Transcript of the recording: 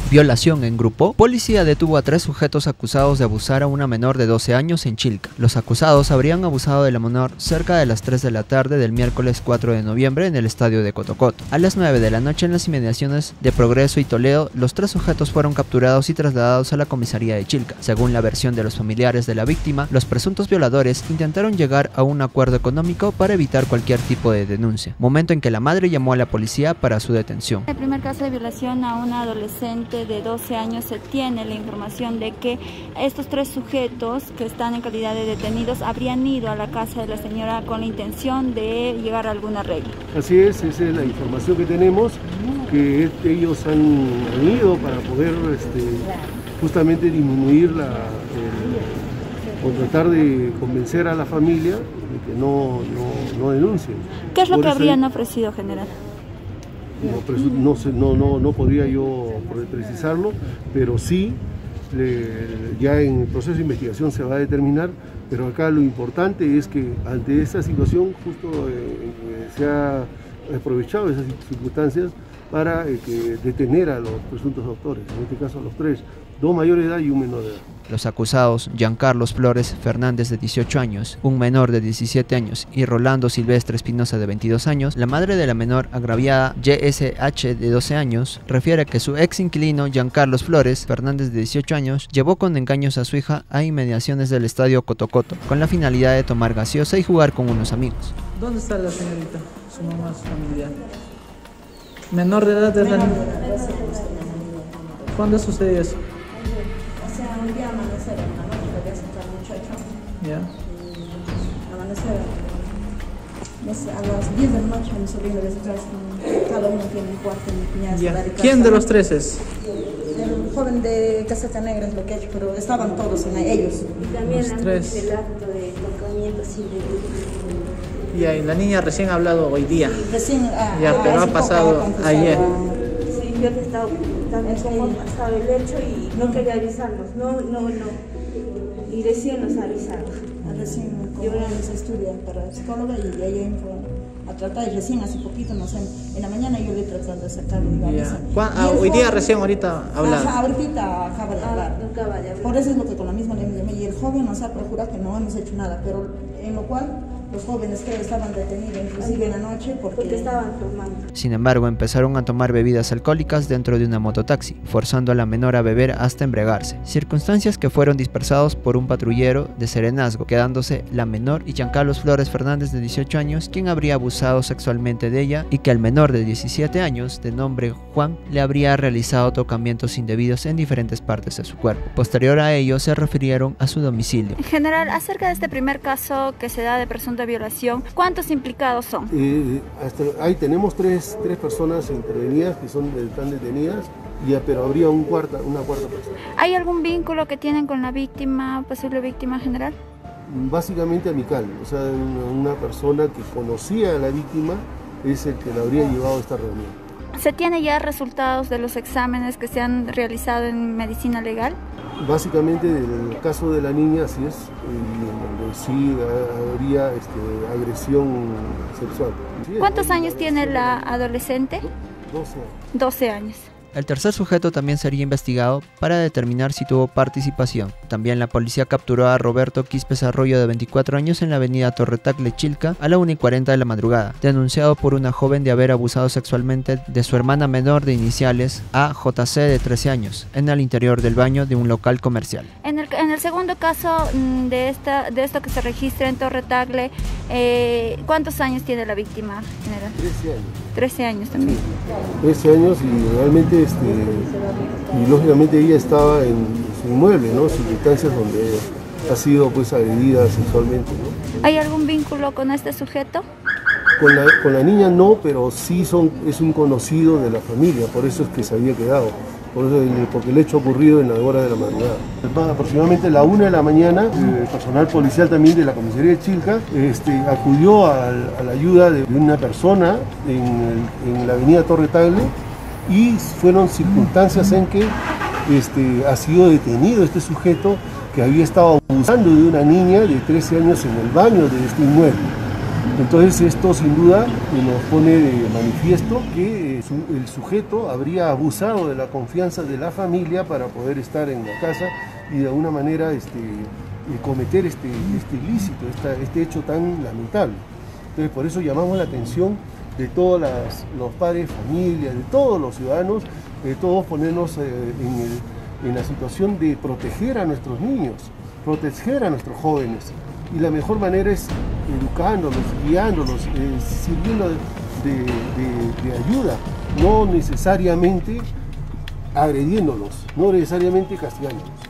Violación en grupo. Policía detuvo a 3 sujetos acusados de abusar a una menor de 12 años en Chilca. Los acusados habrían abusado de la menor cerca de las 3 de la tarde del miércoles 4 de noviembre en el estadio de Cotocoto. A las 9 de la noche en las inmediaciones de Progreso y Toledo, los 3 sujetos fueron capturados y trasladados a la comisaría de Chilca. Según la versión de los familiares de la víctima, los presuntos violadores intentaron llegar a un acuerdo económico para evitar cualquier tipo de denuncia, momento en que la madre llamó a la policía para su detención. El primer caso de violación a una adolescente de 12 años se tiene la información de que estos 3 sujetos que están en calidad de detenidos habrían ido a la casa de la señora con la intención de llegar a algún arreglo. Así es, esa es la información que tenemos, que ellos han ido para poder justamente disminuir o tratar de convencer a la familia de que no denuncien. ¿Qué es lo que habrían ofrecido, general? No podría yo precisarlo, pero sí, ya en el proceso de investigación se va a determinar, pero acá lo importante es que ante esta situación justo se ha aprovechado esas circunstancias para detener a los presuntos autores, en este caso a los 3, 2 mayores de edad y un menor de edad. Los acusados, Giancarlos Flores Fernández de 18 años, un menor de 17 años y Rolando Silvestre Espinosa de 22 años, la madre de la menor agraviada YSH de 12 años, refiere que su ex inquilino Giancarlos Flores Fernández de 18 años llevó con engaños a su hija a inmediaciones del estadio Cotocoto, con la finalidad de tomar gaseosa y jugar con unos amigos. ¿Dónde está la señorita? Su mamá, su familiar. Menor de edad desde... ¿Cuándo sucedió eso? Un día amanecer en la noche, porque hace el muchacho. Ya. Amanecer a las 10 de la noche, mi sobrino les trae, cada uno tiene un cuarto, mi cuñada. ¿Quién de los 3 es? El joven de caseta negra es lo que ha hecho, pero estaban todos en ellos. Y también los 3. El acto de tocamiento así de... Ya, y la niña recién ha hablado hoy día. Recién, pero ha pasado ayer. Sí, yo que estaba pasado el hecho y no quería avisarnos, no. Y recién nos avisaron. Recién yo les estudié para psicóloga y ella entró a tratar, y recién hace poquito, no sé, en la mañana yo le he tratado de sacar hoy día recién ahorita hablado. Ahorita acaba de hablar. Por eso es lo que con la misma le llamé, y el joven nos ha procurado que no hemos hecho nada, pero en lo cual los jóvenes que estaban detenidos inclusive en la noche porque estaban tomando. Sin embargo, empezaron a tomar bebidas alcohólicas dentro de una mototaxi, forzando a la menor a beber hasta embriagarse, circunstancias que fueron dispersados por un patrullero de serenazgo, quedándose la menor y Giancarlos Flores Fernández de 18 años, quien habría abusado sexualmente de ella, y que al menor de 17 años, de nombre Juan, le habría realizado tocamientos indebidos en diferentes partes de su cuerpo. Posterior a ello, se refirieron a su domicilio. En general, acerca de este primer caso que se da de presunta violación, ¿cuántos implicados son? Ahí tenemos tres personas intervenidas que están detenidas, pero habría una cuarta persona. ¿Hay algún vínculo que tienen con la víctima, posible víctima general? Básicamente amical, o sea, una persona que conocía a la víctima es el que la habría llevado a esta reunión. ¿Se tiene ya resultados de los exámenes que se han realizado en medicina legal? Básicamente, en el caso de la niña, así es, donde sí habría agresión sexual. ¿Cuántos años tiene la adolescente? 12 años. 12 años. El tercer sujeto también sería investigado para determinar si tuvo participación. También la policía capturó a Roberto Quispes Arroyo, de 24 años, en la avenida Torretagle, Chilca, a la 1:40 de la madrugada, denunciado por una joven de haber abusado sexualmente de su hermana menor de iniciales AJC, de 13 años, en el interior del baño de un local comercial. En el segundo caso de esto que se registra en Torretagle, ¿cuántos años tiene la víctima, general? 13 años. 13 años también. 13 años, y realmente y lógicamente ella estaba en su inmueble, ¿no? Circunstancias donde ha sido pues agredida sexualmente, ¿no? ¿Hay algún vínculo con este sujeto? Con la niña no, pero sí es un conocido de la familia, por eso es que se había quedado. Porque el hecho ha ocurrido en la hora de la madrugada. Aproximadamente a la 1 de la mañana, el personal policial también de la comisaría de Chilca acudió a la ayuda de una persona en la avenida Torretagle, y fueron circunstancias en que ha sido detenido este sujeto que había estado abusando de una niña de 13 años en el baño de este inmueble. Entonces esto sin duda nos pone de manifiesto que el sujeto habría abusado de la confianza de la familia para poder estar en la casa y de alguna manera cometer este ilícito, este hecho tan lamentable. Entonces por eso llamamos la atención de todos los padres de familia, de todos los ciudadanos, de todos ponernos en la situación de proteger a nuestros niños, proteger a nuestros jóvenes. Y la mejor manera es educándolos, guiándolos, sirviendo de ayuda, no necesariamente agrediéndolos, no necesariamente castigándolos.